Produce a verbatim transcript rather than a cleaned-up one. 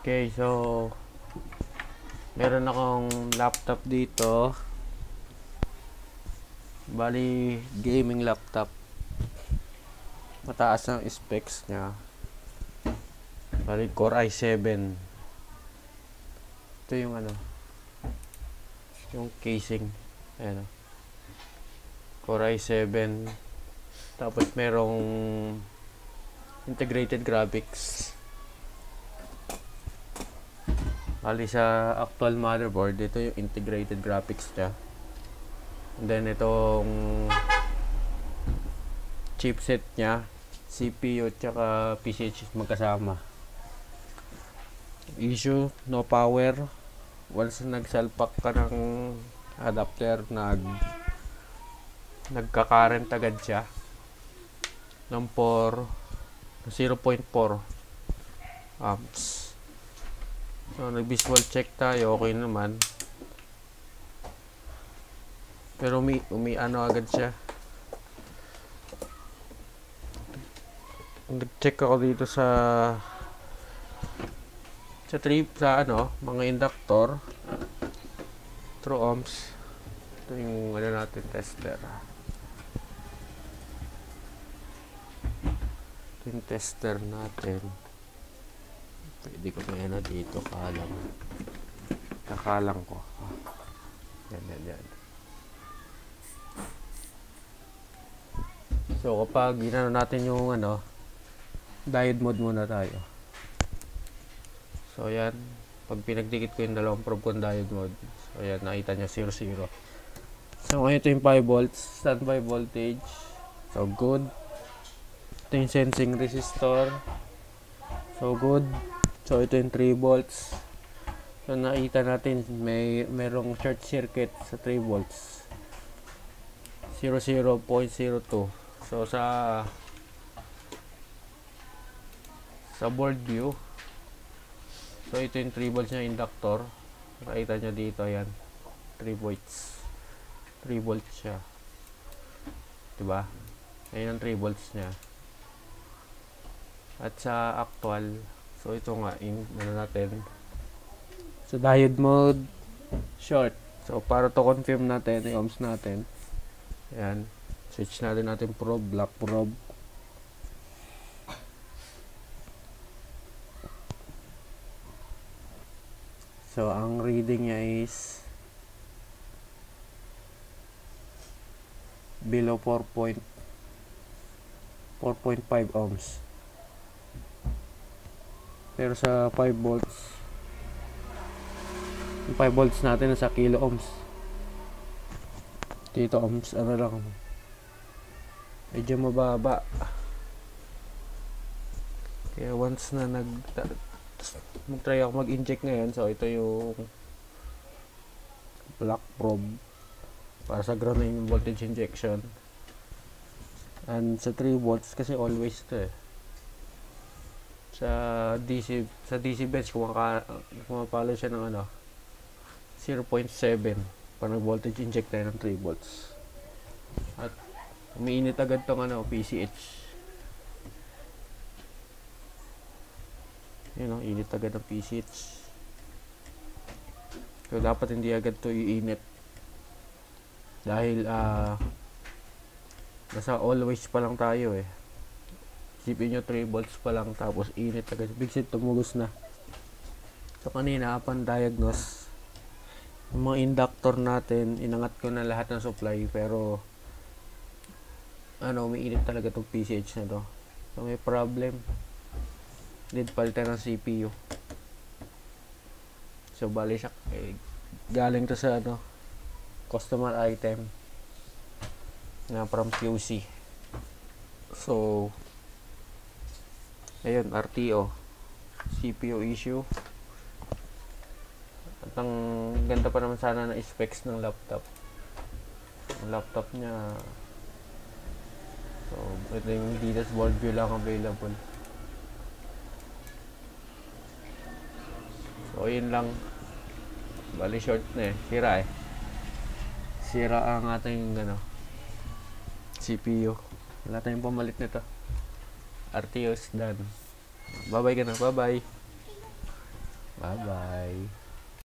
Okay, so meron akong laptop dito. Bali, gaming laptop. Mataas ang specs niya. Bali, Core i seven. Ito yung ano, yung casing. Ayan o. Core i seven. Tapos merong integrated graphics. Bali sa actual motherboard, ito yung integrated graphics niya. And then itong chipset niya, C P U tsaka P C H magkasama. Issue, no power. Once nagsalpak ka ng adapter, nag nagka-current agad siya ng zero point four amps. So, nag-visual check tayo, okay naman. Pero umi, umi ano agad siya. Nag-check ako dito sa sa trip sa ano, mga inductor. True ohms. Ito yung ano natin, tester. Ito yung tester natin. Pwede ko may ano dito, kalang. Kakalang ko. Yan, yan, yan. So, kapag ginano natin yung ano, diode mode muna tayo. So, yan. Pag pinagdikit ko yung dalawang probe kong diode mode. So, yan. Nakita nyo, zero zero. So, ngayon ito yung five volts. Standby voltage. So, good. Ito yung sensing resistor. So, good. So, ito yung three volts. So, nakita natin may merong short circuit sa three volts. zero point zero two. So, sa sa board view, so, ito yung three volts na inductor. Nakita nyo dito, yan. three volts. three volts siya. Diba? Ayan ang three volts niya. At sa actual, so, ito nga, in, ano natin. So, diode mode, short. So, para to confirm natin, yung ohms natin. Ayan. Switch natin natin probe, black probe. So, ang reading niya is below four point five ohms. Pero sa five volts, yung five volts natin nasa kilo ohms. Dito ohms, ano lang, medyo mababa. Kaya once na nag mag-try ako mag-inject ngayon, so ito yung black probe para sa ground yung voltage injection. And sa three volts kasi always ito eh. Sa D C sa D C bench kumapalo siya ng ano zero point seven pag nag-voltage inject tayo ng three volts. At umiinit agad tong ano, P C H. Yun o, init agad ng P C H. So, dapat hindi agad to iinit. Dahil, ah, uh, nasa always pa lang tayo eh. Isipin nyo three volts pa lang, tapos init agad. Big set, tumugos na. So, kanina, upon diagnose, yung mga inductor natin, inangat ko na lahat ng supply, pero ano, umiinit talaga itong P C H na to. So, may problem. Need palitan ng C P U. So, bali siya, eh, galing to sa ano, customer item na from Q C. So, ayun, R T O. C P U issue. At ang ganda pa naman sana na specs ng laptop. Ang laptop niya, so, ito yung Adidas board view lang available. So, yun lang. Bali, short na eh. Sira eh. Sira ang ating, ano, C P U. Wala tayong pamalit nito. R T O is done. Bye-bye ka na. Bye-bye. Bye-bye.